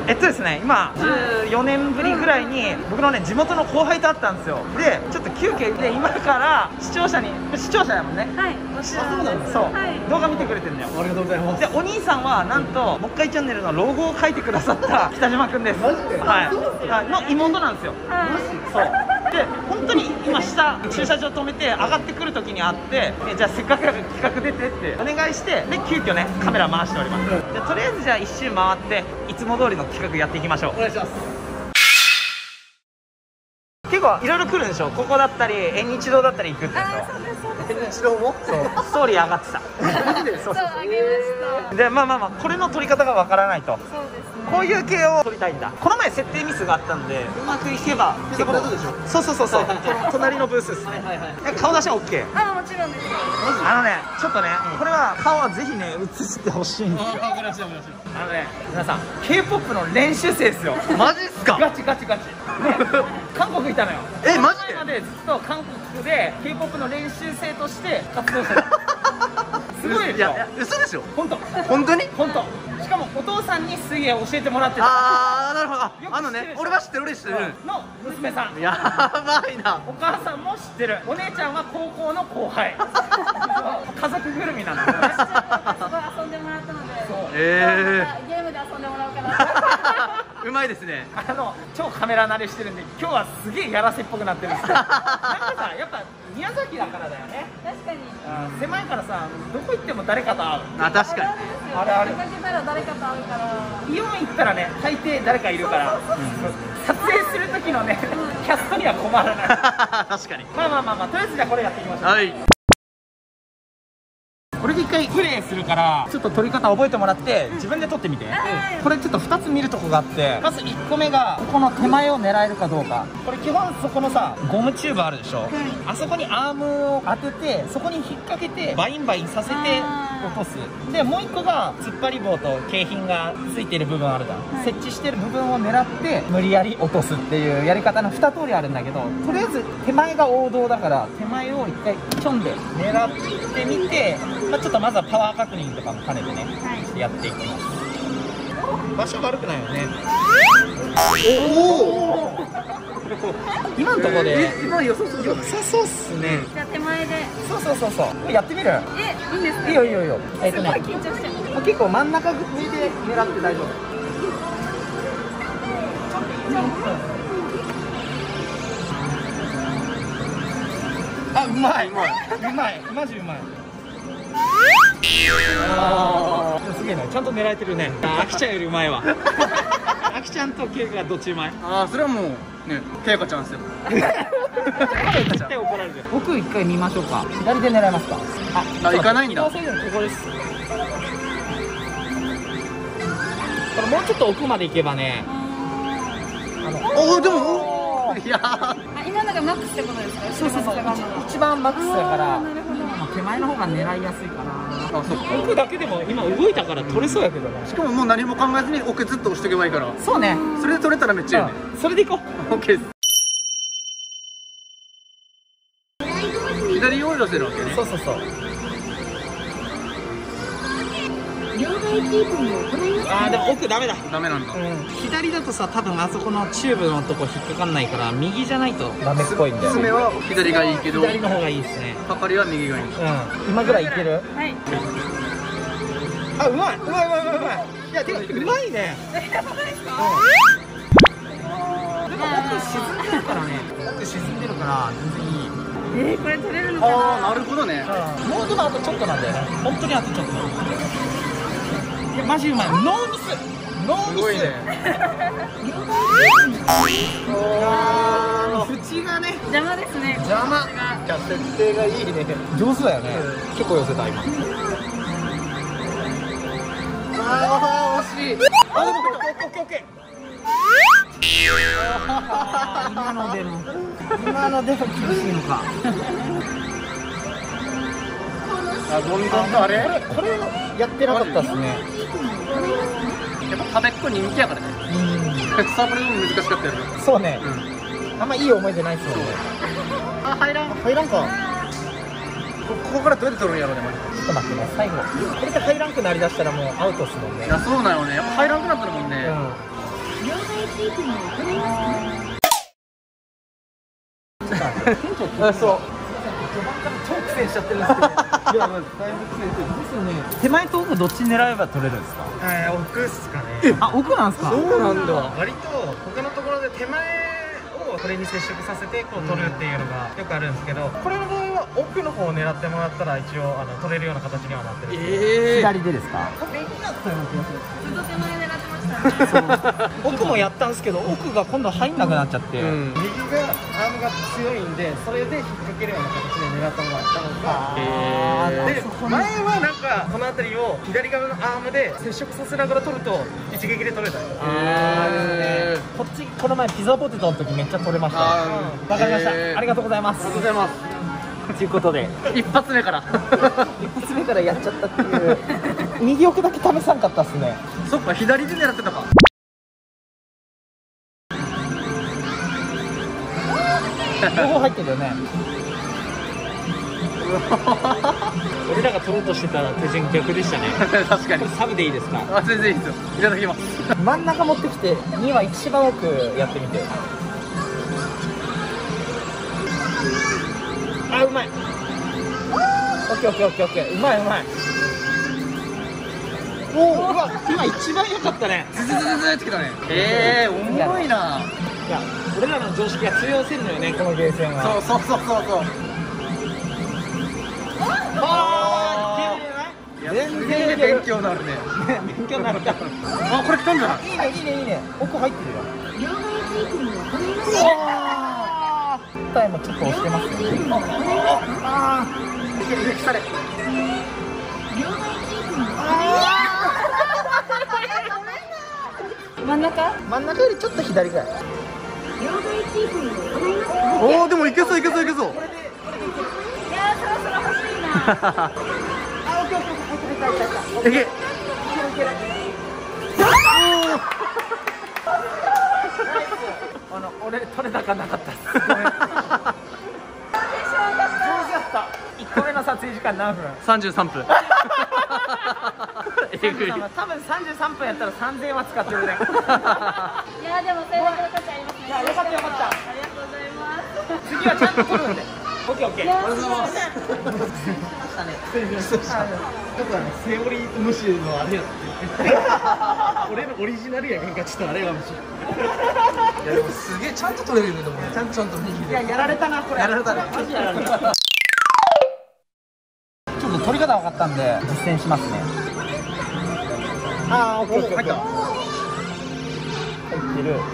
ですね、今14年ぶりぐらいに僕のね地元の後輩と会ったんですよ。でちょっと急遽で今から視聴者やもんね。 はい、 そうなんだ。そう、動画見てくれてるんだよ。 ありがとうございます。 でお兄さんはなんともっかいチャンネルのロゴを書いてくださった北島くんです。 マジで？ はい、の妹なんですよ。そうで本当に今下駐車場止めて上がってくる時に会って、じゃあせっかくだから企画出てってお願いして、で急遽ねカメラ回しております。でとりあえずじゃあ一周回っていつも通りの企画やっていきましょう。 お願いします。 結構いろいろ来るんでしょ。ここだったり縁日堂だったり行くって縁日堂も？ そうストーリー上がってた。 マジで？ そう、あげました。 でまあこれの撮り方がわからないと。 そうですね。 こういう系を撮りたいんだ。この前設定ミスがあったんで、うまくいけば結構。そう隣のブースですね。顔出しは OK。 あ、もちろんです。 ちょっとね、これは顔はぜひね映してほしいんですよ。皆さん K-POP の練習生ですよ。 マジっすか？ ガチ韓国いたのよ。 マジで？ 今までずっと韓国で K-POP の練習生として活動してた。すごいでしょ。 いや嘘でしょ？ 本当本当。しかもお父さんに水泳を教えてもらってた。 ああ、なるほど。俺は知ってるの娘さん。 やばいな。 お母さんも知ってる。お姉ちゃんは高校の後輩。家族ぐるみなんですよね。 すごい遊んでもらったので、ゲームで遊んでもらおうかな。 うまいですね。 超カメラ慣れしてるんで今日はすげえやらせっぽくなってるんですよ。なんかさ、やっぱ宮崎だからだよね。 確かに。 狭いからさ、どこ行っても誰かと会う。 あ、確かに。 あれ出かけたら誰かと会うから。 イオン行ったらね、大抵誰かいるから、撮影する時のね、キャストには困らない。 確かに。 まあ、とりあえずじゃあこれやっていきましょう。 はい。 これで一回プレイするからちょっと撮り方覚えてもらって自分で撮ってみて。これちょっと2つ見るとこがあって、まず1個目がここの手前を狙えるかどうか。これ基本そこのさゴムチューブあるでしょ。あそこにアームを当ててそこに引っ掛けてバインバインさせて落とす。でもう1個が突っ張り棒と景品がついてる部分あるじゃん。設置してる部分を狙って無理やり落とすっていうやり方の2通りあるんだけど、とりあえず手前が王道だから手前を1回ちょんで狙ってみて、ちょっとまずはパワー確認とかも兼ねてね、やっていきます。場所悪くないよね。今のところで良さそうっすね。 じゃあ手前で。 そうやってみる？ いいんですか？ いいよ。 すごい緊張してる。 結構真ん中向いて狙って大丈夫。あ、うまいマジうまい。すげえな、ちゃんと狙えてるね。あきちゃんよりうまいわ。あきちゃんとケイがどっちうまい？ それはもうね、ケイカちゃんですよ。 絶対怒られる。奥一回見ましょうか。左で狙いますか？ 行かないんだ。 ここです。これもうちょっと奥まで行けばね。 でも今のがマックスってことですか？ そう一番マックスだから手前の方が狙いやすいかな。奥だけでも今動いたから取れそうやけどね。 しかももう何も考えずに奥ずっと押しておけばいいから。 そうね、 それで取れたらめっちゃいいね。 それでいこう。 OK です。左用意出せるわけね。 そうでも奥ダメだ。 ダメなんだ。 左だとさ、多分あそこのチューブのとこ引っかかんないから右じゃないとダメっぽいんだよ。 爪は左がいいけど左の方がいいですね。 かかりは右がいい。 今ぐらいいける？ はい。 あ、うまい。いや、てかうまいね。でも奥沈んでるからね。奥沈んでるから全然いい。 これ取れるのかな？ なるほどね。 もうあとちょっとなんだよね。本当にあとちょっと。いや、マジうまい。ノーミス。 すごいね。 縁がね邪魔ですね。 邪魔。じゃあ設定がいいね。上手だよね。結構寄せた今。 惜しい。 でもオッケー。今のでも厳しいのか。 どんどんとあれこれやってなかったっすね。 やっぱ壁っこ人気やからね。サーブルも難しかったよね。 そうね、あんまいい思い出ないっすもんね。 入らんか。ここからどうやって取るんやろうね。 ちょっと待ってね、最後これで入らんくなりだしたらもうアウトっすもんね。 いや、そうなのね。やっぱ入らんくなったもんね。 両替地域に行います。 そう序盤から超苦戦しちゃってるんですけど、いや、だいぶ苦戦ですよね。手前と奥どっち狙えば取れるんですか？ 奥っすかね。 あ、奥なんですか？ そうなんだ。割と他のところで手前をこれに接触させてこう取るっていうのがよくあるんですけど、これの場合は奥の方を狙ってもらったら一応取れるような形にはなってる。 左でですか？ ずっと手前狙ってましたね。 奥もやったんですけど、奥が今度入んなくなっちゃって、 右がアームが強いんで、それで引っ掛けるような形で狙ってもらったのが、で前はなんかこの辺りを左側のアームで接触させながら取ると一撃で取れたり。 こっちこの前ピザポテトの時めっちゃ取れました。わかりました。ありがとうございます。 ありがとうございます。 ということで一発目から一発目からやっちゃったっていう右奥だけ試さんかったっすね。 そっか、左で狙ってたか。 両方入ってるよね。俺らが取ろうとしてた手順逆でしたね。 確かに。 サブでいいですか？ あ、全然いいですよ。いただきます。 真ん中持ってきて2は一番奥やってみて。あ、うまい。オッケーオッケーオッケーオッケー。うまいうまい。おお、うわ、今一番良かったね。 ズズズズズってきたね。おもろいな。 いや、俺らの常識が通用せるのよね、このゲーセンは。 そう。全然勉強になるね。 勉強になるか。 あ、これ来たんじゃない？ いいねいいねいいね。奥入ってるよ。 両替地域に行います。 タイもちょっと押してますよね。ああ、いけるいける、来たれ。 両替地域に真ん中？ 真ん中よりちょっと左ぐらい。 両替地域に行います。 おお、でもいけそういけそういけそう。 いやー、そろそろ欲しいな。 あ、オッケーオッケー、 いけ。 俺取れたかなかったっす。上手だった。1個目の撮影時間何分 33分。えぐい。 多分33分やったら3000円は使ってるね。 いやー、でもそれだけの価値ありますね。 いや、よかったよかった。 ありがとうございます。 次はちゃんと取るんで。オッケーオッケー。 ありがとうございます。 だからセオリー無視のあれやって。俺のオリジナルやんか、ちょっとあれが無視。いやでもすげえちゃんと取れるよね。でもちゃんと右で。 いや、やられたなこれ。 やられたね。 マジやられた。ちょっと取り方分かったんで実践しますね。ああ、オッケーオッケー。入った。入ってる。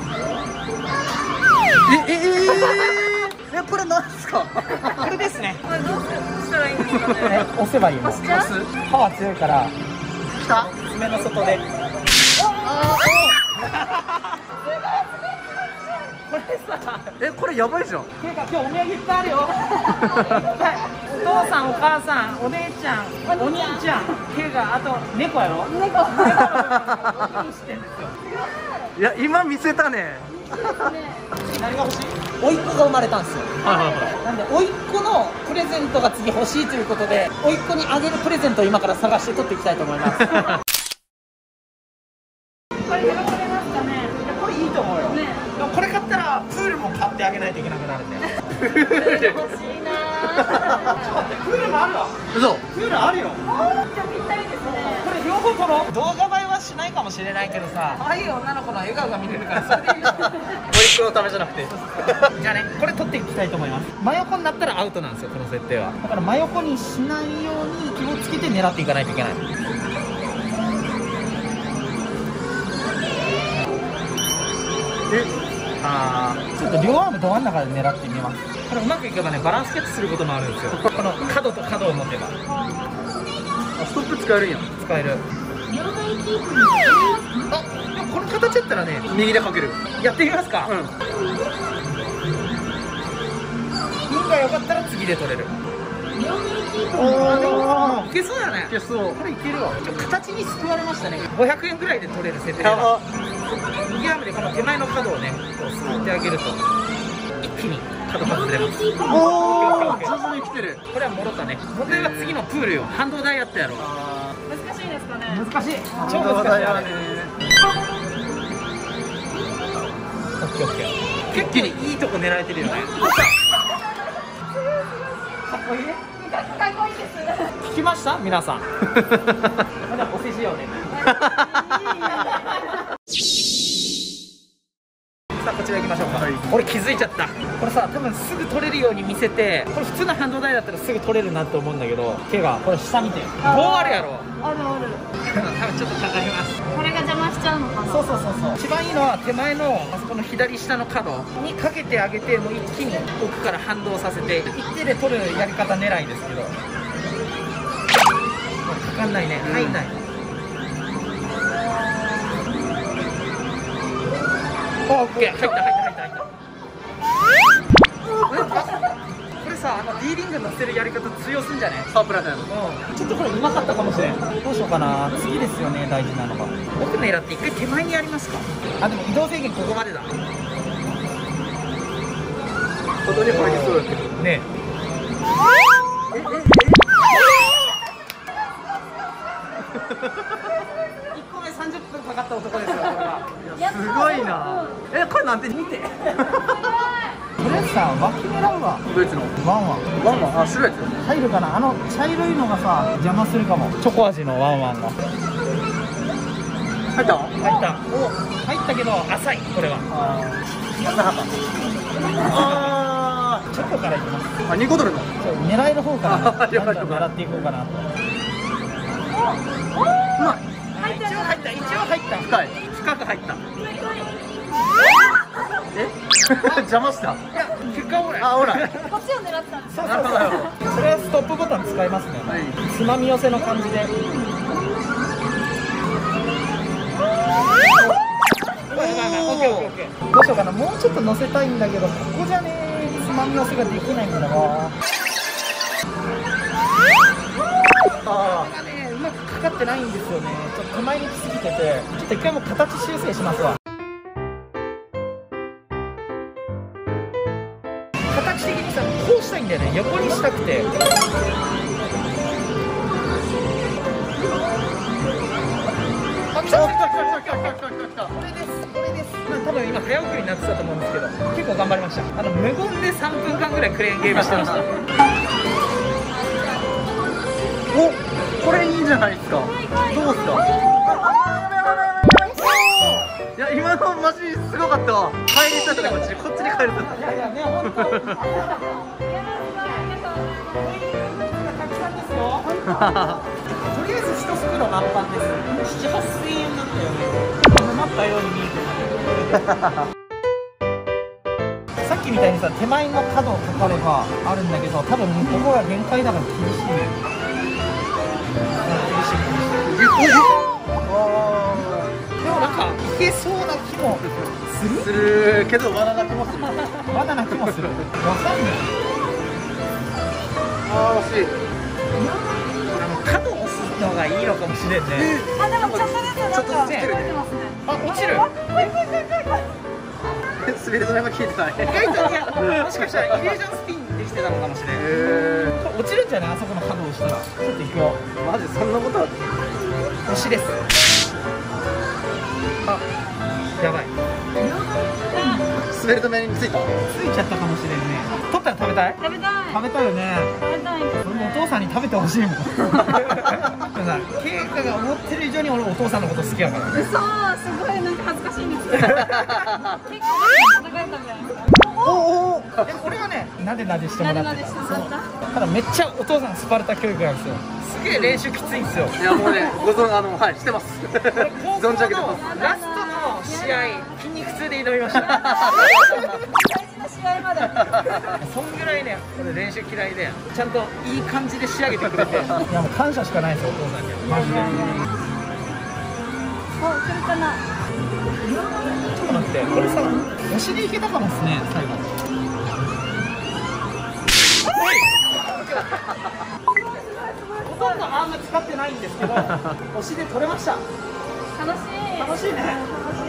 これなんですか？ これですね。 これどうしたらいいんですかね。 押せばいいの。 押しちゃう？ パワー強いから。 来た？ 爪の外で。これさ、 これやばいじゃん。 ていうか今日お土産いっぱいあるよ。お父さん、お母さん、お姉ちゃん、お兄ちゃん、ていうかあと猫やろ。 猫。 何してんですよ。 いや今見せたね。 何が欲しい？甥っ子が生まれたんですよ。なんで甥っ子のプレゼントが次欲しいということで、甥っ子にあげるプレゼントを今から探して取っていきたいと思います。 これ喜べますかね。 これいいと思うよ。 ね。 でもこれ買ったらプールも買ってあげないといけなくなるんで。 欲しいなー。 ちょっと待って、プールもあるわ。 嘘。 プールあるよ。 じゃぴったりですね。 これ両方撮ろう。動画映えはしないかもしれないけどさ、可愛い女の子の笑顔が見れるからそれでいいの。 トリックのためじゃなくて。 じゃあね、これ撮っていきたいと思います。真横になったらアウトなんですよ、この設定は。だから真横にしないように気をつけて狙っていかないといけない。ちょっと両アームど真ん中で狙ってみます。これうまくいけばね、バランスキャッチすることもあるんですよ。この角と角を持てば。 ストップ使えるんやん。 使える。 両替地域にあ、でもこの形やったらね、 右でかける。 やってみますか。運が良かったら次で取れる。 両替地域におー、いけそうやね。 いけそう。 これいけるわ。形に救われましたね。500円ぐらいで取れる設定だ。右アームでこの手前の角をね、こうすくってあげると一気に角外れます。 おお、上手に来てる。 これはもろたね。問題は次のプールよ。反動台やったやろ。 難しいですかね。 難しい。超難しい。 ケーオッケー。結構いいとこ狙えてるよね。かっこいい。 かっこいいです。 聞きました皆さん。まだお世辞よね。さあこちら行きましょうか。俺気づいちゃった。これさ多分すぐ取れるように見せて、これ普通のハンド台だったらすぐ取れるなと思うんだけど、手がこれ下見て棒あるやろ。 あるある。 多分ちょっとかかります。 これが邪魔しちゃうのかな。 そうそうそうそう。一番いいのは手前のあそこの左下の角にかけてあげて、もう一気に奥から反動させて一手で取るやり方狙いですけど、かかんないね。入んない。オッケー。入った。これさ、D リング乗せるやり方通用すんじゃね？ サープラだよ。 ちょっとこれうまかったかもしれん。どうしようかな。次ですよね、大事なのが。奥狙って一回手前にやりますか。あ、でも移動制限ここまでだ。 本当にこれにそうだけどね。1個目30分かかった男ですよ、これは。 すごいな。これなんて見て。 とりあえずさ、脇狙うわ。 ドイツのワンワン。 あ、白いやつ。 入るかな。茶色いのがさ邪魔するかも。チョコ味のワンワンが入った。 入ったけど浅い。これはチョコからいきます。 あ、2個取るの。 そう、狙える方から狙っていこうかなと。一応入った。深く入った。 邪魔した。 いや、結果オーライ。 あ、ほら。 こっちを狙ってたんです。 そう。それはストップボタン使いますね。つまみ寄せの感じで。オッケー。どうしようかな。もうちょっと乗せたいんだけど、ここじゃねつまみ寄せができないんだな。これがね、うまくかかってないんですよね。ちょっと手前に来すぎてて、ちょっと一回もう形修正しますわ。形的にさ、こうしたいんだよね。横にしたくて。あ、来た。これです。多分今早送りになってたと思うんですけど、結構頑張りました。無言で3分間ぐらいクレーンゲームしてました。 お、これいいじゃないですか。どうですか。いや、今のマジすごかったわ。帰りたくてこっちに帰ると。 いやね、本当。たくさんですよ。とりあえず1袋満帆です。7、8000円だったよね。余ったように見えてさっきみたいにさ、手前の角をかかればあるんだけど、多分ここが限界だから厳しい。でもなんかいけそうな気もするけど、まだな気もする。 まだな気もする。わかんない。 あー、惜しい。 角を押すのがいいのかもしれんね。 あ、でもちょっとずつなんか落ちてるね。 あ、落ちる。 滑り止めが効いてない。 意外と、いや、もしかしたらイリュージョンスピンできてたのかもしれない。落ちるんじゃない？あそこの角を押したら。ちょっと行くよ。 マジそんなことある？ 押しです。あ、やばい。 滑り止めについた？ ついちゃったかもしれんね。取ったら食べたい？ 食べたい。 食べたいよね。 食べたいです。 俺もお父さんに食べてほしいもん。でもさ、ケイカが思ってる以上に俺お父さんのこと好きやからね。 嘘、すごいなんか恥ずかしいんですけど。結構戦えたじゃないですか。 お。でも俺はね、なでなでしてもらってた。ただめっちゃお父さんスパルタ教育なんですよ。すげえ練習きついんですよ。 いや、もうね、ご存はい、してます。存じ上げてます。 ラストの試合、筋肉痛で挑みました。 大事な試合まで。 そんぐらいね、俺練習嫌いで、ちゃんといい感じで仕上げてくれて、いやもう感謝しかないですよ、お父さんには。マジで。 お、来るかな。 ちょっと待って、これさ、お尻いけたかもですね、最後。おい。ほとんどアーム使ってないんですけど、お尻取れました。 楽しい。 楽しいね。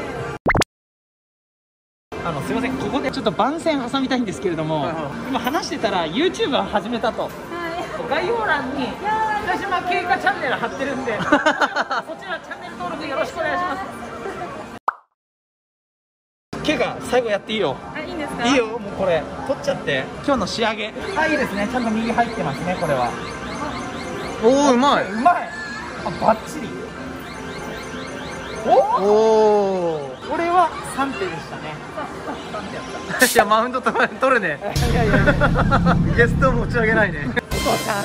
すいません、ここでちょっと番宣挟みたいんですけれども、今話してたら YouTuber 始めたと。概要欄に北島経過チャンネル貼ってるんで、そちらチャンネル登録よろしくお願いします。 ケが最後やっていいよ。 あ、いいんですか？ いいよ、もうこれ取っちゃって。今日の仕上げ。あ、いいですね。ちゃんと右入ってますね、これは。 おお、うまい。 うまい。あ、バッチリ。おお。これは3手でしたね。3手やった。 いや、マウント取るね。 いやいやいや。 ゲスト持ち上げないね。 お父さん。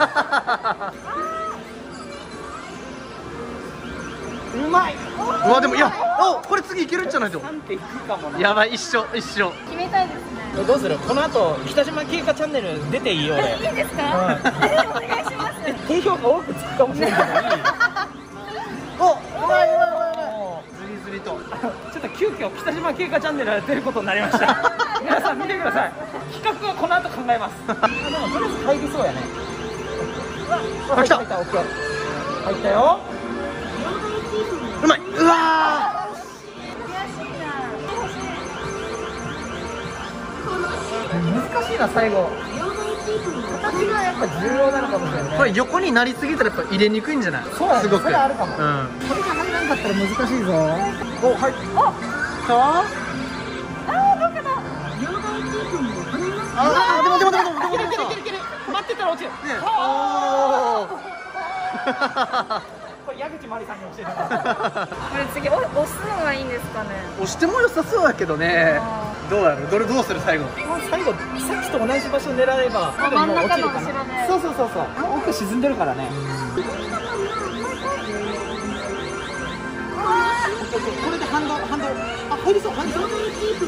うまい。 うわ、でもいや、お、これ次いけるんじゃないと。 3手いくかもな。 やばい、一緒一緒。 決めたいですね。 どうする？この後北島経過チャンネル出ていいよ俺。 いいですか？ うんお願いします。 低評価多くつくかもしれないけどいい？お、うまいうまいうまいうまい。 ずりずりと。 ちょっと急遽北島経過チャンネルが出ることになりました。皆さん見てください。企画はこの後考えます。でもとりあえず入りそうやね。 あ、来た。 入った、オッケー。入ったよ。 うまい。うわ悔しいな。 難しいな最後。形がやっぱ重要なのかもしれないね。 これ横になりすぎたらやっぱ入れにくいんじゃない？ そうだね、 すごく。 それあるかも。 うん。 これが入らんかったら難しいぞ。お、はい。 お、 かわ？ あー、どうかな。 あ、でもいける。待ってたら落ちる。 おお。 これ矢口真理さんに教えてもらう。 これ次押すのがいいんですかね。 押しても良さそうだけどね。どうやる？どうする最後？ 最後さっきと同じ場所狙えば多分もう落ちるかな。 真ん中の後ろでそう。奥沈んでるからね。これで反動。あ、入りそう。今30センチぐ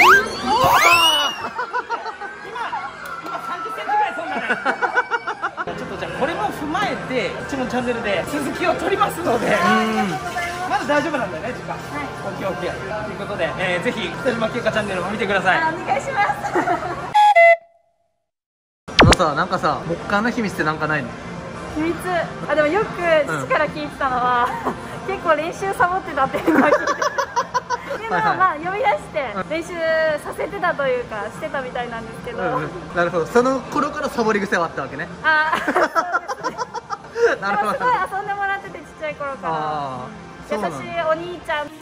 らいそうだね。ちょっとじゃあこれも踏まえてうちのチャンネルで続きを撮りますので、まだ大丈夫なんだよね時間。オッケーオッケー。ということで、ぜひ北島経過チャンネルも見てください。 あ、お願いします。 なんかさ、木管の秘密ってなんかないの？ 秘密。あ、でもよく父から聞いてたのは、結構練習サボってたっていうのは聞いて。でもまあ呼び出して練習させてたというかしてたみたいなんですけど。 なるほど。その頃からサボり癖はあったわけね。 あ、そうですね。 なるほど。 でもすごい遊んでもらっててちっちゃい頃から。優しいお兄ちゃん